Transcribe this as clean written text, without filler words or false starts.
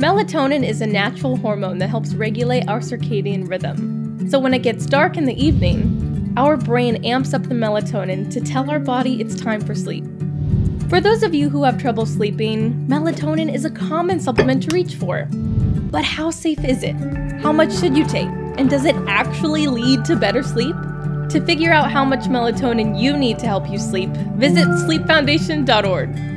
Melatonin is a natural hormone that helps regulate our circadian rhythm. So when it gets dark in the evening, our brain amps up the melatonin to tell our body it's time for sleep. For those of you who have trouble sleeping, melatonin is a common supplement to reach for. But how safe is it? How much should you take? And does it actually lead to better sleep? To figure out how much melatonin you need to help you sleep, visit sleepfoundation.org.